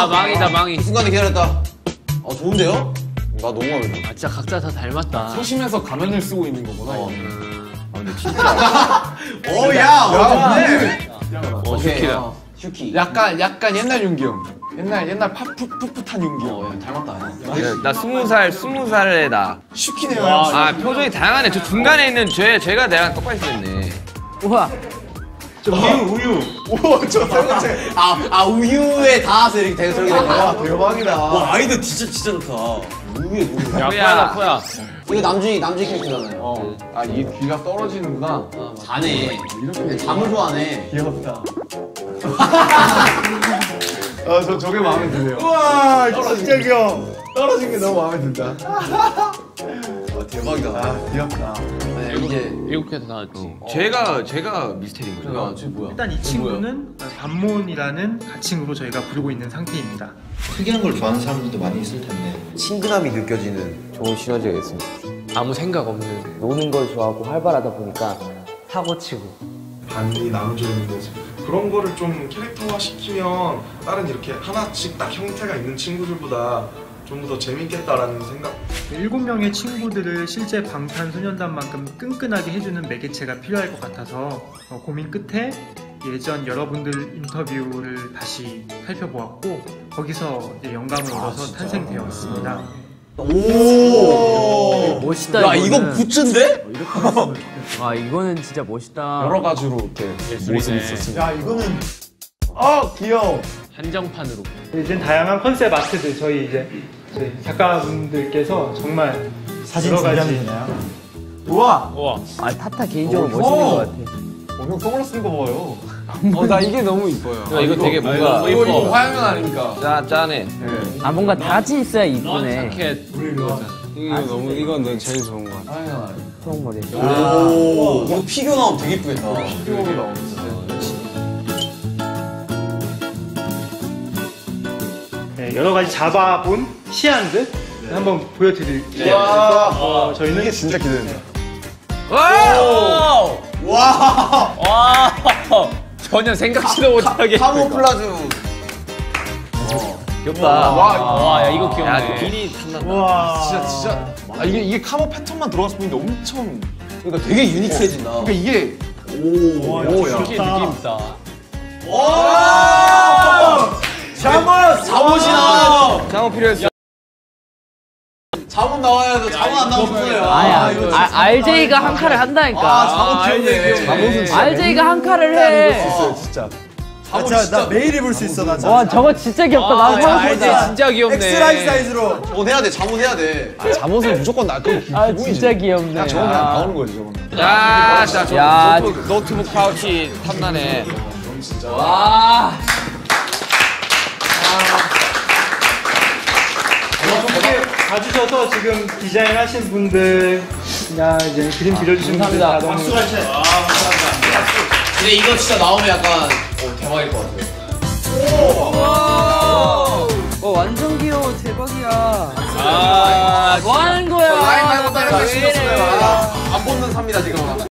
아, 망이다, 망이. 그 순간에 기다렸다. 좋은데요? 나 너무 마음에 들어. 진짜 각자 다 닮았다. 소심해서 가면을 쓰고 있는 거구나. 근데 진짜. 슈키다. 슈키. 약간 옛날 윤기 형. 옛날 풋풋한 윤기 형. 닮았다. 나 20살에 나. 슈키네요. 아, 표정이 다양하네. 저 중간에 있는 쟤가 내랑 똑같이 생겼네. 우와. 우유. 오, 저 세 우유에 닿아서 이렇게 되게 저렇게 된 거야. 대박이다. 와, 아이디어 진짜 좋다. 우유에 우유. 야, 코야. 이거 남준이 캐릭터잖아요. 이 귀가 떨어지는구나. 자네. 잠을 좋아하네. 귀엽다. 저게 마음에 드네요. 우와, 진짜 귀여워. 떨어진 게 너무 마음에 든다. 대박이다. 귀엽다. 이제 미국에서 나왔지. 제가 미스테리인 거죠. 쟤 뭐야? 일단 이 친구는 반몬이라는 가칭으로 저희가 부르고 있는 상태입니다. 특이한 걸 좋아하는 사람들도 많이 있을 텐데 친근함이 느껴지는 좋은 시너지가 있습니다. 아무 생각 없는. 노는 걸 좋아하고 활발하다 보니까 사고치고 반이 나눠져 있는데 그런 거를 좀 캐릭터화 시키면 다른 이렇게 하나씩 딱 형태가 있는 친구들보다 좀 더 재밌겠다라는 생각. 7명의 친구들을 실제 방탄소년단만큼 끈끈하게 해주는 매개체가 필요할 것 같아서 고민 끝에 예전 여러분들 인터뷰를 다시 살펴보았고 거기서 이제 영감을 얻어서 탄생되었습니다. 오, 멋있다. 야, 이거 굿즈인데? 와, 이거는 진짜 멋있다. 여러 가지로 이렇게 모습이 있었습니다. 야, 이거는 귀여워. 한정판으로. 이제 다양한 컨셉 아트들 저희 작가분들께서 정말 사진 여러 가지 준비하면 되나요? 우와. 아 타타 개인적으로 멋있는 것 같아. 형 선글라스 쓴 거 봐요. 나 이게 너무 이뻐요. 이거 되게 뭔가 이거 화양면 아닙니까? 짠해. 아 뭔가 다 같이 있어야 이쁘네. 이건 넌 제일 좋은 거 같아. 초록머리. 오, 이거 피규어 나오면 되게 이쁘겠다. 피규어가 나오는데. 네, 여러 가지 잡아본 시안들 한번 보여드릴게요. 와, 저희는 이게 진짜 기대된다. 와. 전혀 생각지도 못하게. 카모플라주. 귀엽다. 와, 야, 이거 귀엽네. 야, 길이 탐난다. 와 진짜. 이게 카모 패턴만 들어갔을 뿐인데 엄청. 그러니까 되게 유니크해진다. 그러니까 이게 야, 느낌 있다. 잠옷이 나와야죠. 장어 필요했어. 잠옷 나와야죠. 잠옷 안 나오면 손해요. RJ가 한 칼을 한다니까. 잠옷 귀엽네. 잠옷은 진짜 RJ가 한 칼을 해. 있어요, 진짜. 나 매일 입을 수 있어. 나 와 저거 진짜 귀엽다. 나도 사고 싶다. 진짜 귀엽네. 엑스라지 사이즈로. 잠옷 해야 돼. 잠옷 해야 돼. 잠옷은 무조건 나. 그럼 아 진짜 귀엽네. 저건 그냥 나오는 거지, 저거는. 야, 진짜 야, 노트북 파우치 탐나네. 와. 이렇게 봐주셔서 지금 디자인하신 분들, 이제 그림 그려주신 분들 다 너무 근데 이거 진짜 나오면 약간 대박일 것 같아요. 완전 귀여워. 대박이야. 아, 뭐 하는 거야? 라인 말고 다른 거 왜 신경 이래? 쓰네요. 안 벗는 삽니다, 지금.